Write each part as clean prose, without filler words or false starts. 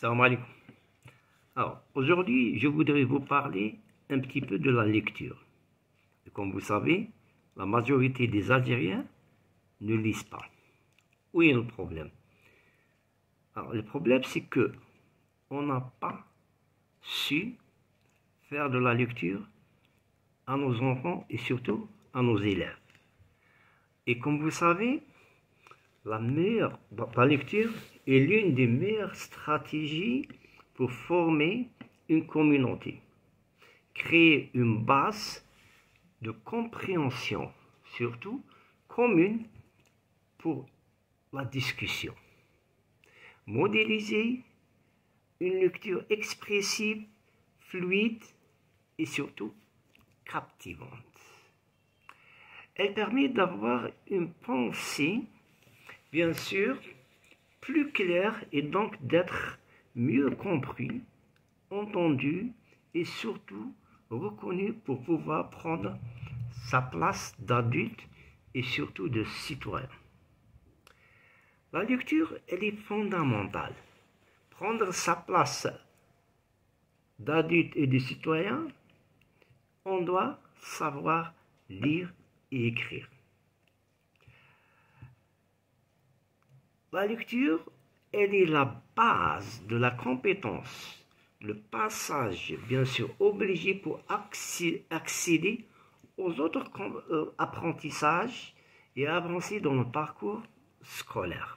Salam alaikum. Alors, aujourd'hui, je voudrais vous parler un petit peu de la lecture. Et comme vous savez, la majorité des Algériens ne lisent pas. Où est le problème? Alors, le problème, c'est que on n'a pas su faire de la lecture à nos enfants et surtout à nos élèves. Et comme vous savez, la lecture est l'une des meilleures stratégies pour former une communauté, créer une base de compréhension, surtout commune pour la discussion, modéliser une lecture expressive, fluide et surtout captivante. Elle permet d'avoir une pensée, bien sûr, plus claire et donc d'être mieux compris, entendu et surtout reconnu pour pouvoir prendre sa place d'adulte et surtout de citoyen. La lecture, elle est fondamentale. Prendre sa place d'adulte et de citoyen, on doit savoir lire et écrire. La lecture, elle est la base de la compétence, le passage, bien sûr, obligé pour accéder aux autres apprentissages et avancer dans le parcours scolaire.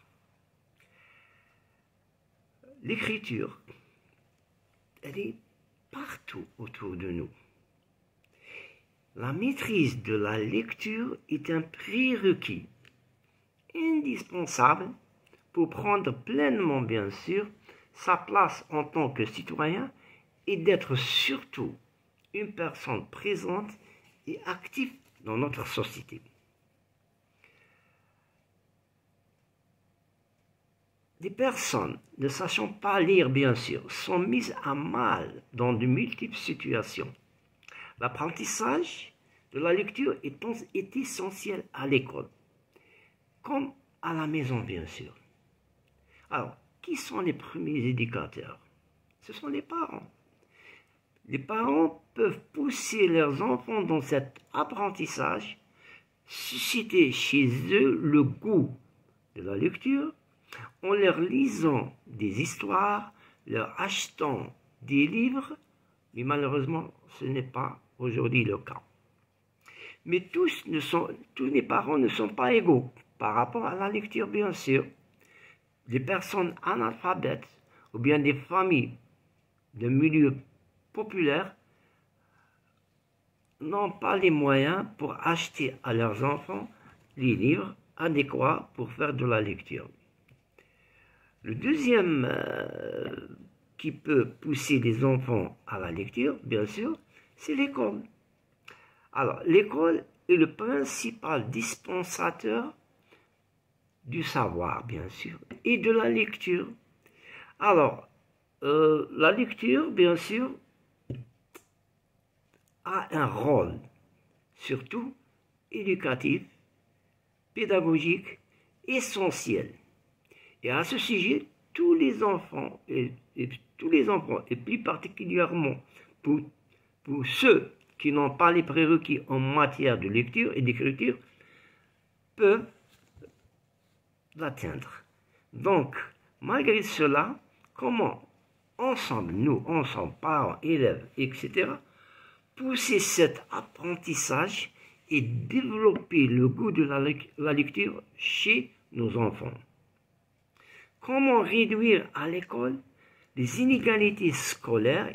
L'écriture, elle est partout autour de nous. La maîtrise de la lecture est un prérequis indispensable pour prendre pleinement, bien sûr, sa place en tant que citoyen et d'être surtout une personne présente et active dans notre société. Des personnes ne sachant pas lire, bien sûr, sont mises à mal dans de multiples situations. L'apprentissage de la lecture est essentiel à l'école, comme à la maison, bien sûr. Alors, qui sont les premiers éducateurs? Ce sont les parents. Les parents peuvent pousser leurs enfants dans cet apprentissage, susciter chez eux le goût de la lecture, en leur lisant des histoires, leur achetant des livres, mais malheureusement, ce n'est pas aujourd'hui le cas. Mais tous les parents ne sont pas égaux par rapport à la lecture, bien sûr. Des personnes analphabètes ou bien des familles de milieux populaires n'ont pas les moyens pour acheter à leurs enfants les livres adéquats pour faire de la lecture. Le deuxième qui peut pousser les enfants à la lecture, bien sûr, c'est l'école. Alors, l'école est le principal dispensateur du savoir, bien sûr, et de la lecture. Alors, la lecture, bien sûr, a un rôle, surtout éducatif, pédagogique, essentiel. Et à ce sujet, tous les enfants, et plus particulièrement pour ceux qui n'ont pas les prérequis en matière de lecture et d'écriture, peuvent l'atteindre. Donc, malgré cela, comment ensemble, nous, parents, élèves, etc., pousser cet apprentissage et développer le goût de la lecture chez nos enfants? Comment réduire à l'école les inégalités scolaires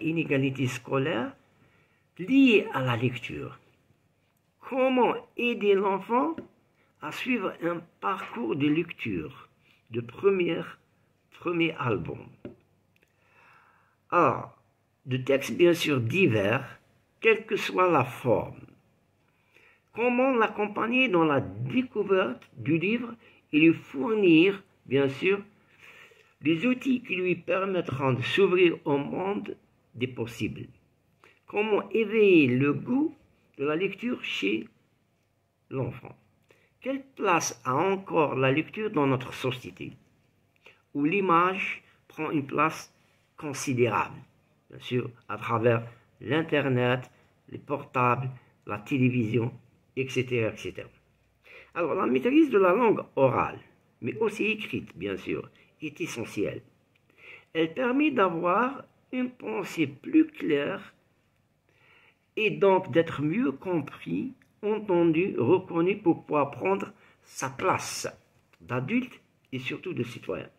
liées à la lecture? Comment aider l'enfant à suivre un parcours de lecture de premier album? Alors, de textes bien sûr divers, quelle que soit la forme. Comment l'accompagner dans la découverte du livre et lui fournir, bien sûr, des outils qui lui permettront de s'ouvrir au monde des possibles. Comment éveiller le goût de la lecture chez l'enfant? Quelle place a encore la lecture dans notre société, où l'image prend une place considérable, bien sûr, à travers l'Internet, les portables, la télévision, etc., etc. Alors, la maîtrise de la langue orale, mais aussi écrite, bien sûr, est essentielle. Elle permet d'avoir une pensée plus claire et donc d'être mieux compris, entendu, reconnu pour pouvoir prendre sa place d'adulte et surtout de citoyen.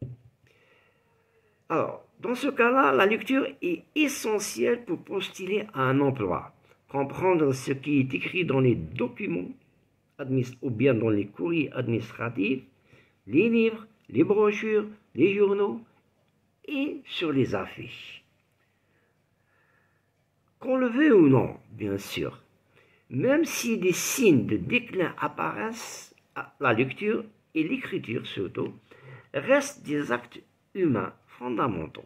Alors, dans ce cas-là, la lecture est essentielle pour postuler à un emploi, comprendre ce qui est écrit dans les documents ou bien dans les courriers administratifs, les livres, les brochures, les journaux et sur les affiches. Qu'on le veuille ou non, bien sûr, même si des signes de déclin apparaissent, la lecture et l'écriture surtout restent des actes humains fondamentaux.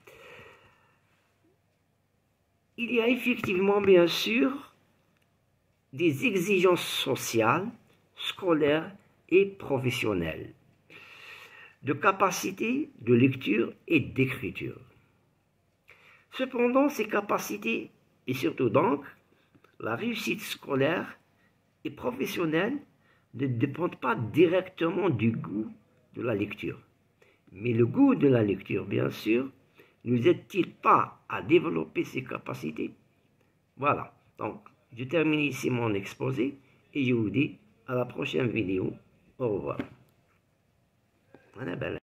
Il y a effectivement, bien sûr, des exigences sociales, scolaires et professionnelles, de capacité de lecture et d'écriture. Cependant, ces capacités, et surtout donc la réussite scolaire et professionnelle, ne dépendent pas directement du goût de la lecture. Mais le goût de la lecture, bien sûr, ne nous aide-t-il pas à développer ces capacités? Voilà, donc je termine ici mon exposé et je vous dis à la prochaine vidéo. Au revoir.